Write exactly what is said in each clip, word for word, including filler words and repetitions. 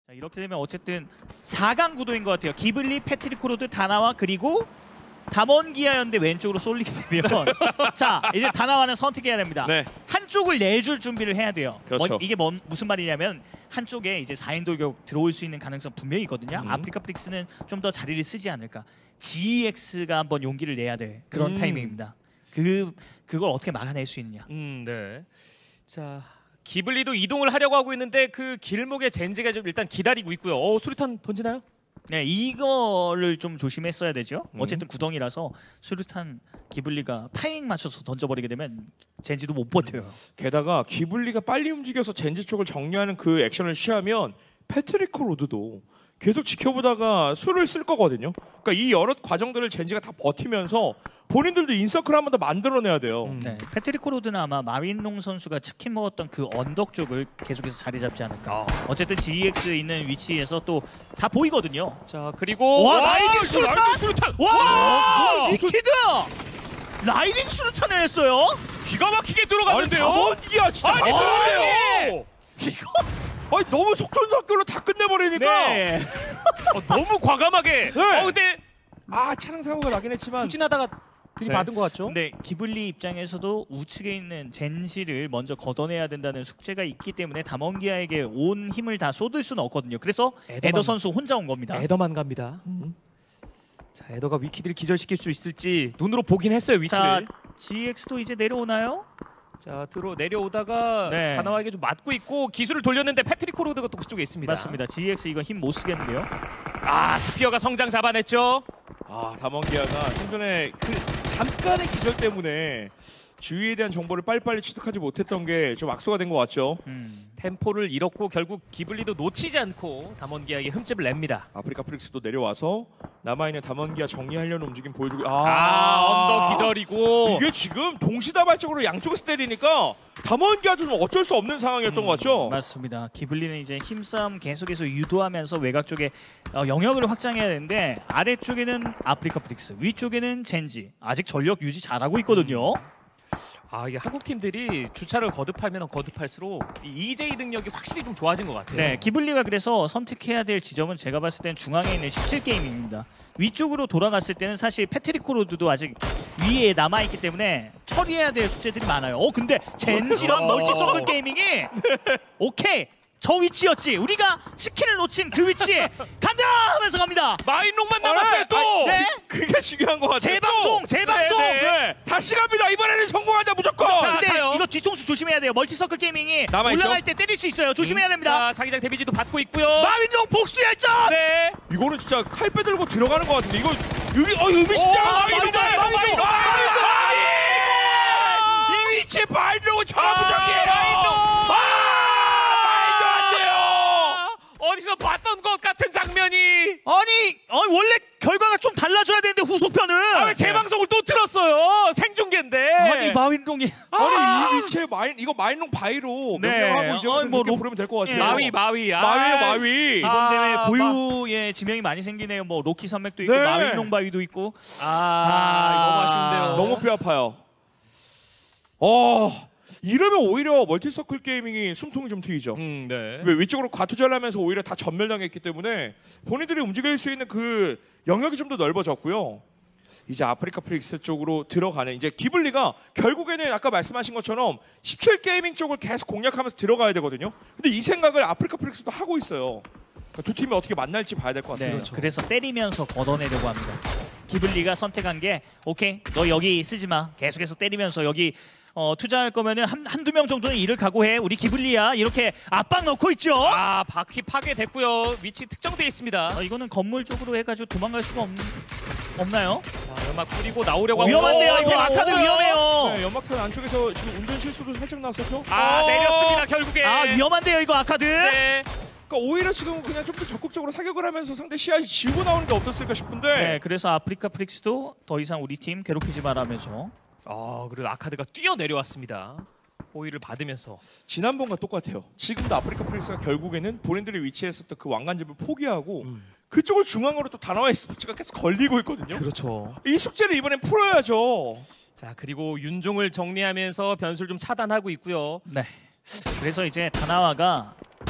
자, 이렇게 되면 어쨌든 사 강 구도인 것 같아요. 기블리, 패트릭 코로드, 다나와 그리고 담원기아 연대 왼쪽으로 쏠리게 되면 자 이제 다나와는 선택해야 됩니다. 네. 한쪽을 내줄 준비를 해야 돼요. 그렇죠. 뭐, 이게 뭔, 무슨 말이냐면 한쪽에 이제 사 인 돌격 들어올 수 있는 가능성 분명히 있거든요. 음. 아프리카 프릭스는 좀 더 자리를 쓰지 않을까. 지이엑스가 한번 용기를 내야 될 그런 음. 타이밍입니다. 그 그걸 어떻게 막아낼 수 있느냐. 음, 네. 자, 기블리도 이동을 하려고 하고 있는데 그 길목에 젠지가 좀 일단 기다리고 있고요. 어, 수류탄 던지나요? 네, 이거를 좀 조심했어야 되죠. 음. 어쨌든 구덩이라서 수류탄 기블리가 타이밍 맞춰서 던져버리게 되면 젠지도 못 버텨요. 게다가 기블리가 빨리 움직여서 젠지 쪽을 정리하는 그 액션을 취하면 패트릭 로드도 계속 지켜보다가 수를 쓸 거거든요. 그러니까 이 여러 과정들을 젠지가 다 버티면서 본인들도 인서클 한 번 더 만들어내야 돼요. 음. 네, 패트릭 코로드는 아마 마윈롱 선수가 치킨 먹었던 그 언덕 쪽을 계속해서 자리 잡지 않을까. 아. 어쨌든 지이엑스 있는 위치에서 또 다 보이거든요. 자, 그리고 와, 라이딩 수류탄! 라이딩 수류탄! 와, 무슨 리퀴드! 라이딩 수류탄을 했어요? 기가 막히게 들어갔는데요. 담원기아 진짜 아니, 많던데요. 이거 아니 너무 속전속결로 다 끝내버리니까. 네. 어, 너무 과감하게. 네. 어, 근데 아 차량 사고가 나긴 했지만. 후진하다가 들이받은 것 같죠? 근데 기블리 입장에서도 우측에 있는 젠시를 먼저 걷어내야 된다는 숙제가 있기 때문에 담원기아에게 온 힘을 다 쏟을 수는 없거든요. 그래서 에더만- 에더 선수 혼자 온 겁니다. 에더만 갑니다. 음. 자, 에더가 위키드를 기절시킬 수 있을지 눈으로 보긴 했어요, 자, 위치를. 지이엑스도 이제 내려오나요? 자, 들어 내려오다가 네. 다나와에게 좀 맞고 있고 기술을 돌렸는데 패트릭 코로드가 또 그쪽에 있습니다. 맞습니다. 지이엑스 이거 힘 못 쓰겠는데요. 아, 스피어가 성장 잡아냈죠. 아 담원기아가 좀 전에 그 잠깐의 기절 때문에 주위에 대한 정보를 빨리빨리 취득하지 못했던 게 좀 악수가 된 것 같죠. 음. 템포를 잃었고 결국 기블리도 놓치지 않고 담원기아에게 흠집을 냅니다. 아프리카 프릭스도 내려와서 남아있는 담원기아 정리하려는 움직임 보여주고. 아, 언더 기절이고. 이게 지금 동시다발적으로 양쪽에서 때리니까 담원기아도 좀 어쩔 수 없는 상황이었던 것 같죠. 맞습니다. 기블리는 이제 힘싸움 계속해서 유도하면서 외곽 쪽에 어, 영역을 확장해야 되는데 아래쪽에는 아프리카 프릭스, 위쪽에는 젠지. 아직 전력 유지 잘하고 있거든요. 아, 이게 한국 팀들이 주차를 거듭하면 거듭할수록 이 이제이 능력이 확실히 좀 좋아진 것 같아요. 네, 기블리가 그래서 선택해야 될 지점은 제가 봤을 땐 중앙에 있는 십칠 게임입니다. 위쪽으로 돌아갔을 때는 사실 패트릭 코로드도 아직 위에 남아있기 때문에 처리해야 될 숙제들이 많아요. 어, 근데 젠지랑 멀티서클 게이밍이 오케이! 저 위치였지! 우리가 스킬을 놓친 그 위치에 간다! 하면서 갑니다! 마인롱만 남았어요, 또! 네? 그게 중요한 것 같아요. 재방송! 재방송! 네, 네. 네, 다시 갑니다. 이번에는 성공한다 무조건. 자, 근데 가요. 이거 뒤통수 조심해야 돼요. 멀티서클 게이밍이 남아있죠? 올라갈 때 때릴 수 있어요. 조심해야 됩니다. 자, 자기장 데미지도 받고 있고요. 마윈동 복수 열전! 네. 이거는 진짜 칼 빼들고 들어가는 것 같은데 이거 여기 어 의미심장 오, 마윈동 마윈동, 마윈동, 아니 이 위치에 마윈동은 천하무적이에요. 마윈동! 아 말도 안 돼요. 어디서 봤던 것 같은 장면이. 아니, 아니 원래 결과가 좀 달라져야 되는데 후속편은 아, 왜 재방송을 또 틀었어요? 생중계인데. 아니 마윈동이 아니 이 위치에 마인 이거 마윈동 바이로 네. 명령하고 이제 아니, 뭐 그렇게 로- 부르면 될 것 같아요. 예. 마위 마위. 아, 마위예요, 마위. 이번 아, 대회 마- 고유의 지명이 많이 생기네요. 뭐 로키 산맥도 있고 네. 마윈동 바위도 있고. 아, 아, 너무 아쉬운데요. 너무 뼈 아파요. 어 이러면 오히려 멀티서클 게이밍이 숨통이 좀 트이죠. 음, 네. 왜 위쪽으로 과투자를 하면서 오히려 다 전멸당했기 때문에 본인들이 움직일 수 있는 그 영역이 좀 더 넓어졌고요. 이제 아프리카 프릭스 쪽으로 들어가는 이제 기블리가 결국에는 아까 말씀하신 것처럼 십칠 게이밍 쪽을 계속 공략하면서 들어가야 되거든요. 근데 이 생각을 아프리카 프릭스도 하고 있어요. 그러니까 두 팀이 어떻게 만날지 봐야 될 것 네, 같습니다. 그래서 때리면서 걷어내려고 합니다. 기블리가 선택한 게 오케이, 너 여기 쓰지 마. 계속해서 때리면서 여기 어, 투자할 거면은 한, 한두 명 정도는 일을 각오해. 우리 기블리야. 이렇게 압박 넣고 있죠. 아, 바퀴 파괴됐고요. 위치 특정돼 있습니다. 어, 이거는 건물 쪽으로 해가지고 도망갈 수가 없, 없나요? 자, 음악 뿌리고 나오려고 하고. 위험한데요. 오, 이거 아카드 없어요. 위험해요. 네, 연막탄 안쪽에서 지금 운전 실수도 살짝 나왔었죠. 아, 어! 내렸습니다. 결국에. 아, 위험한데요. 이거 아카드. 네. 그러니까 오히려 지금 그냥 좀 더 적극적으로 사격을 하면서 상대 시야를 지우고 나오는 게 어떻을까 싶은데. 네, 그래서 아프리카 프릭스도 더 이상 우리 팀 괴롭히지 말라면서. 아, 그래도 아카드가 뛰어 내려왔습니다. 호의를 받으면서. 지난번과 똑같아요. 지금도 아프리카 프릭스가 결국에는 본인들의 위치에 있었던 그 왕관집을 포기하고 음. 그쪽을 중앙으로 또 다나와의 스포츠가 계속 걸리고 있거든요. 그렇죠. 이 숙제를 이번엔 풀어야죠. 자, 그리고 윤종을 정리하면서 변수를 좀 차단하고 있고요. 네. 그래서 이제 다나와가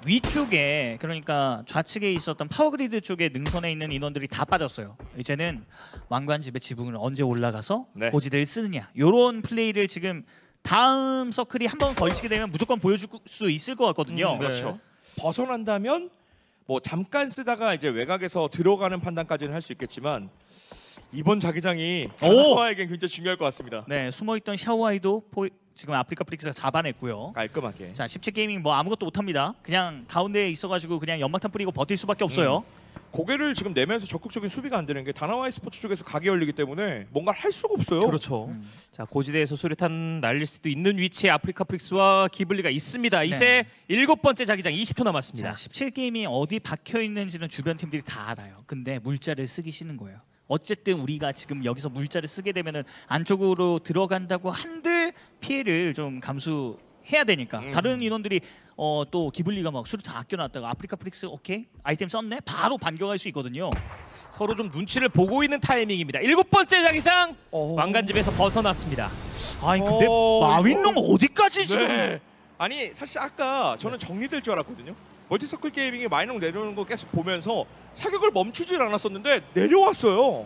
위쪽에 그러니까 좌측에 있었던 파워그리드 쪽에 능선에 있는 인원들이 다 빠졌어요. 이제는 왕관집의 지붕을 언제 올라가서 네. 고지대를 쓰느냐 이런 플레이를 지금 다음 서클이 한번 걸치게 되면 무조건 보여줄 수 있을 것 같거든요. 음, 네. 그렇죠. 벗어난다면 뭐 잠깐 쓰다가 이제 외곽에서 들어가는 판단까지는 할 수 있겠지만 이번 자기장이 오! 하와에겐 굉장히 중요할 것 같습니다. 네, 숨어있던 샤오아이도 포... 지금 아프리카 프릭스가 잡아냈고요. 깔끔하게. 자, 십칠 게이밍 뭐 아무것도 못합니다. 그냥 가운데에 있어가지고 그냥 연막탄 뿌리고 버틸 수밖에 없어요. 음. 고개를 지금 내면서 적극적인 수비가 안 되는 게 다나와이 스포츠 쪽에서 각이 열리기 때문에 뭔가 할 수가 없어요. 그렇죠. 음. 자 고지대에서 수류탄 날릴 수도 있는 위치에 아프리카 프릭스와 기블리가 있습니다. 이제 일곱 번째 자기장 이십 초 남았습니다. 자, 십칠 게이밍이 어디 박혀 있는지는 주변 팀들이 다 알아요. 근데 물자를 쓰기 싫은 거예요. 어쨌든 우리가 지금 여기서 물자를 쓰게 되면은 안쪽으로 들어간다고 한들 피해를 좀 감수해야 되니까 음. 다른 인원들이 어, 또 기블리가 막 수류탄 아껴놨다가 아프리카 프릭스 오케이 아이템 썼네 바로 반격할 수 있거든요. 서로 좀 눈치를 보고 있는 타이밍입니다. 일곱 번째 자기장 어. 왕관집에서 벗어났습니다. 아니 근데 어, 마윈롱 이거- 어디까지 지금? 네. 아니 사실 아까 저는 정리될 줄 알았거든요. 멀티서클 게이밍이 마이농 내려오는 거 계속 보면서 사격을 멈추질 않았었는데 내려왔어요.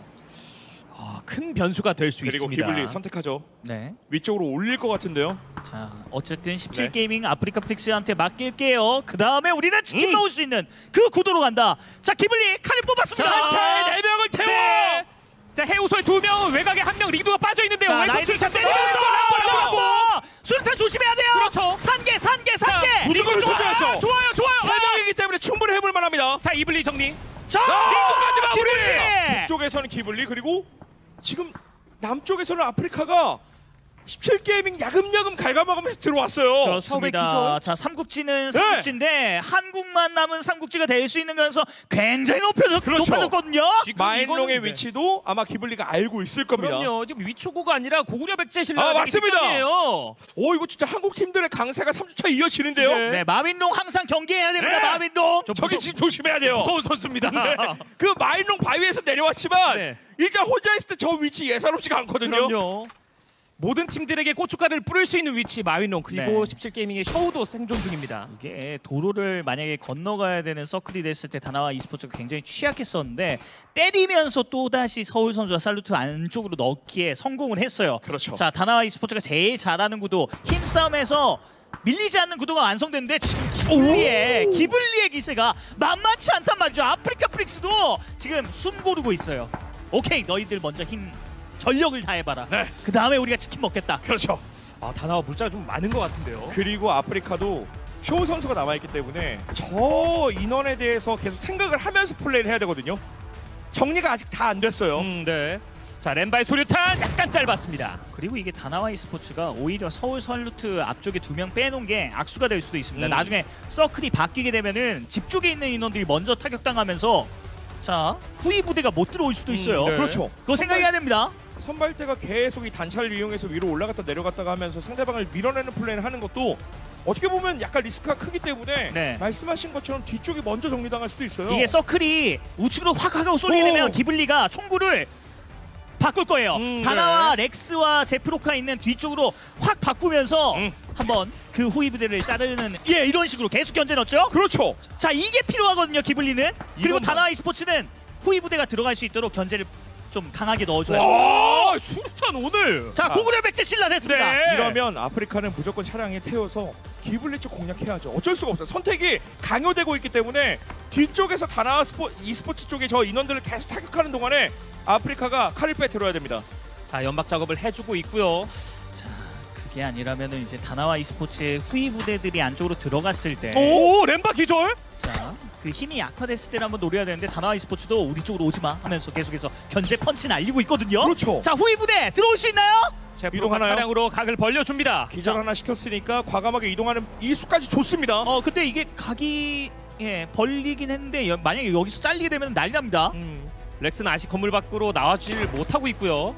아, 큰 변수가 될 수 그리고 있습니다. 기블리 선택하죠. 네. 위쪽으로 올릴 것 같은데요. 자 어쨌든 십칠 네. 게이밍 아프리카 프릭스한테 맡길게요. 그 다음에 우리는 치킨 음. 먹을 수 있는 그 구도로 간다. 자 기블리 칼을 뽑았습니다. 자, 차에 네 명을 태워. 네. 자 해우소에 두 명, 외곽에 한 명 리그가 빠져 있는데요. 자 왼손 라이딩 샷 수류탄 때리면서 때리면서 나왔고 수류탄 조심해야 돼요. 그렇죠. 산개 산개 자, 산개. 무조건 리그 좋아요. 터져야죠. 좋아요, 좋아요. 세 명이기 때문에 충분히 해볼 만합니다. 자 이블리 정리. 자 리그까지 마무리. 기블리. 북쪽에서는 기블리 그리고 지금 남쪽에서는 아프리카가 십칠 게이밍 야금야금 갉아먹으면서 들어왔어요. 그렇습니다. 자 삼국지는 삼국지인데 한국만 남은 삼국지가 될 수 있는 가능성 굉장히 높여졌, 그렇죠. 높아졌거든요. 지금 마인롱의 이거는- 네. 위치도 아마 기블리가 알고 있을 겁니다. 그럼요. 지금 위초고가 아니라 고구려 백제 아, 신라가 되기 맞습니다. 직전이에요. 오 이거 진짜 한국 팀들의 강세가 삼 주차 이어지는데요. 네. 네 마윈롱 항상 경계해야 됩니다. 네. 마윈롱. 좀 저기 무서- 지금 조심해야 돼요. 무서운 선수입니다. 네. 그 마인롱 바위에서 내려왔지만 네. 일단 혼자 있을 때 저 위치 예사롭지가 않거든요. 그럼요. 모든 팀들에게 고춧가루를 뿌릴 수 있는 위치 마윈롱 그리고 네. 십칠 게이밍의 셔우도 생존 중입니다. 이게 도로를 만약에 건너가야 되는 서클이 됐을 때 다나와 e스포츠가 굉장히 취약했었는데 때리면서 또다시 서울 선수와 살루트 안쪽으로 넣기에 성공을 했어요. 그렇죠. 자 다나와 e스포츠가 제일 잘하는 구도 힘싸움에서 밀리지 않는 구도가 완성됐는데 지금 기블리의 기블리의 기세가 만만치 않단 말이죠. 아프리카 프릭스도 지금 숨 고르고 있어요. 오케이 너희들 먼저 힘 전력을 다해봐라. 네. 그 다음에 우리가 치킨 먹겠다. 그렇죠. 아 다나와 물자가 좀 많은 것 같은데요. 그리고 아프리카도 쇼 선수가 남아있기 때문에 저 인원에 대해서 계속 생각을 하면서 플레이를 해야 되거든요. 정리가 아직 다 안 됐어요. 음, 네. 자 램바의 수류탄 약간 짧았습니다. 그리고 이게 다나와 e스포츠가 오히려 서울 설루트 앞쪽에 두 명 빼놓은 게 악수가 될 수도 있습니다. 음. 나중에 서클이 바뀌게 되면은 집 쪽에 있는 인원들이 먼저 타격당하면서 자 후위 부대가 못 들어올 수도 있어요. 음, 네. 그렇죠. 그거 생각해야 됩니다. 선발대가 계속 이 단차를 이용해서 위로 올라갔다 내려갔다가 하면서 상대방을 밀어내는 플레이를 하는 것도 어떻게 보면 약간 리스크가 크기 때문에 네. 말씀하신 것처럼 뒤쪽이 먼저 정리당할 수도 있어요. 이게 서클이 우측으로 확 하고 쏠리게 되면 오. 기블리가 총구를 바꿀 거예요. 음, 다나와 네. 렉스와 제프로카 있는 뒤쪽으로 확 바꾸면서 음. 한번 그 후위 부대를 자르는 예 이런 식으로 계속 견제 넣죠. 그렇죠. 자 이게 필요하거든요 기블리는. 그리고 이것만. 다나와 e스포츠는 후위 부대가 들어갈 수 있도록 견제를 좀 강하게 넣어줘야 돼요. 아 수류탄 오늘. 자 고구려 백제 신라 됐습니다. 네. 이러면 아프리카는 무조건 차량에 태워서 기블리 쪽 공략해야죠. 어쩔 수가 없어요. 선택이 강요되고 있기 때문에 뒤쪽에서 다나와 스포, e스포츠 쪽에 저 인원들을 계속 타격하는 동안에 아프리카가 칼을 빼들어야 됩니다. 자 연막 작업을 해주고 있고요. 그게 아니라면은 이제 다나와 e스포츠의 후위 부대들이 안쪽으로 들어갔을 때 오 램바 기절. 자, 그 힘이 약화됐을 때를 한번 노려야 되는데 다나와 e스포츠도 우리 쪽으로 오지 마 하면서 계속해서 견제 펀치 날리고 있거든요. 그렇죠. 자, 후위 부대 들어올 수 있나요? 제프로카 이동하나요? 차량으로 각을 벌려줍니다. 기절 하나 시켰으니까 과감하게 이동하는 이수까지 좋습니다. 어, 근데 이게 각이 예, 벌리긴 했는데 여, 만약에 여기서 잘리게 되면 난리 납니다. 음, 렉스는 아직 건물 밖으로 나와주질 못하고 있고요.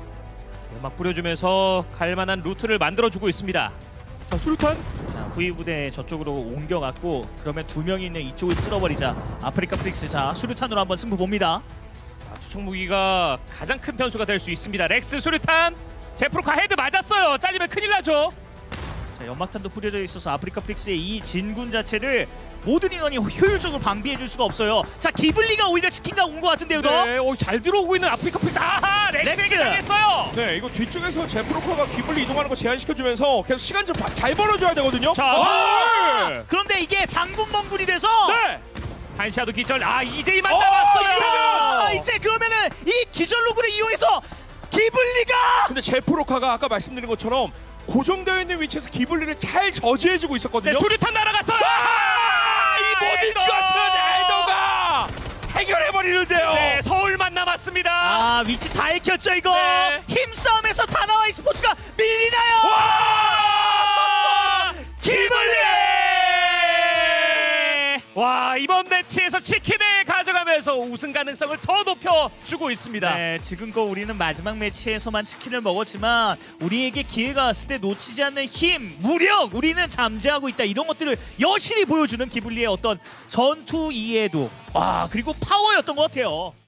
연막 뿌려주면서 갈만한 루트를 만들어주고 있습니다. 자 수류탄. 자, 후위 부대 저쪽으로 옮겨갔고 그러면 두 명이 있는 이쪽을 쓸어버리자. 아프리카 프릭스 자, 수류탄으로 한번 승부 봅니다. 자, 투척 무기가 가장 큰 변수가 될 수 있습니다. 렉스 수류탄. 제프로카 헤드 맞았어요. 잘리면 큰일 나죠. 자, 연막탄도 뿌려져 있어서 아프리카 프릭스의 이 진군 자체를 모든 인원이 효율적으로 방비해줄 수가 없어요. 자, 기블리가 오히려 치킨가 온 것 같은데요, 이거? 네, 오, 잘 들어오고 있는 아프리카 프릭스. 아하, 렉스에게 렉스! 당했어요. 네, 이거 뒤쪽에서 제프로커가 기블리 이동하는 거 제한시켜주면서 계속 시간 좀 잘 벌어줘야 되거든요. 자, 아! 그런데 이게 장군 멍군이 돼서 네! 한시아도 기절. 아, 이제이만 어, 남았어요. 아, 이제 그러면은 이 기절 로그를 이용해서 기블리가 근데 제프로카가 아까 말씀드린 것처럼 고정되어 있는 위치에서 기블리를 잘 저지해주고 있었거든요. 네, 수류탄 날아갔어요. 아, 이 모든 에더! 것은 에더가 해결해버리는데요. 네, 서울만 남았습니다. 아, 위치 다 익혔죠, 이거. 네. 힘싸움에서 다나와 e스포츠가 밀리나요? 와! 기블리! 와, 이번 매치에서 치킨을 가져가면서 우승 가능성을 더 높여주고 있습니다. 네, 지금껏 우리는 마지막 매치에서만 치킨을 먹었지만 우리에게 기회가 왔을 때 놓치지 않는 힘, 무력, 우리는 잠재하고 있다. 이런 것들을 여실히 보여주는 기블리의 어떤 전투 이해도, 와, 그리고 파워였던 것 같아요.